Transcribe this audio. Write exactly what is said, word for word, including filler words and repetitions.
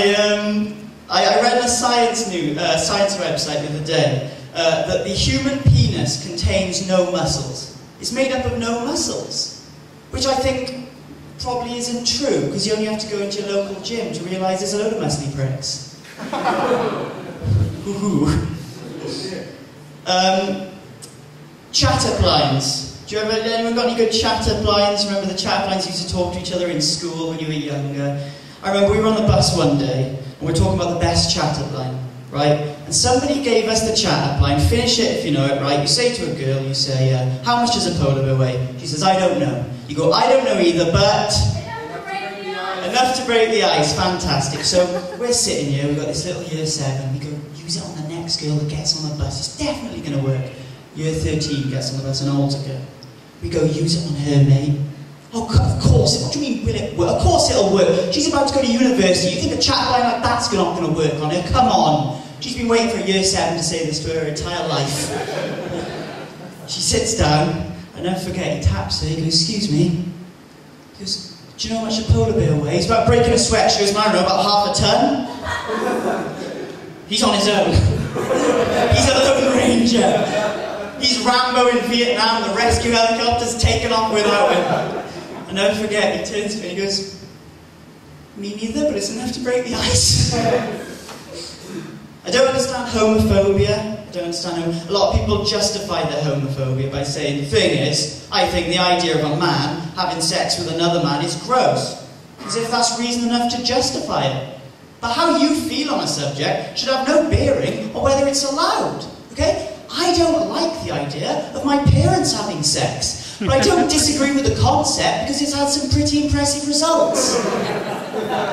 I, um, I, I read on a science, new, uh, science website the other day uh, that the human penis contains no muscles. It's made up of no muscles, which I think probably isn't true, because you only have to go into your local gym to realise there's a load of muscly pricks. um, Chat-up lines. Do you ever, anyone got any good chat-up lines? Remember the chat-up lines you used to talk to each other in school when you were younger? I remember we were on the bus one day, and we were talking about the best chat-up line, right? And somebody gave us the chat-up line. Finish it if you know it, right? You say to a girl, you say, uh, how much does a polar bear weigh? She says, I don't know. You go, I don't know either, but... Enough to break the ice. Fantastic. So we're sitting here, we've got this little year seven, we go, use it on the next girl that gets on the bus. It's definitely going to work. Year thirteen gets on the bus, an older girl. We go, use it on her, mate. Oh, of course, what do you mean, will it work? Of course it'll work. She's about to go to university. You think a chat line like that's not going to work on her? Come on. She's been waiting for a year seven to say this to her entire life. She sits down, I never forget, he taps her, he goes, excuse me. He goes, do you know how much a polar bear weighs? He's about breaking a sweat. She goes, I don't know, about half a ton. He's on his own. He's a lone ranger. He's Rambo in Vietnam, the rescue helicopter's taken off without him. I'll never forget, he turns to me and he goes, me neither, but it's enough to break the ice. I don't understand homophobia. I don't understand hom A lot of people justify their homophobia by saying, the thing is, I think the idea of a man having sex with another man is gross. As if that's reason enough to justify it. But how you feel on a subject should have no bearing on whether it's allowed, okay? I don't like the idea of my parents having sex, but I don't disagree with the concept because it's had some pretty impressive results.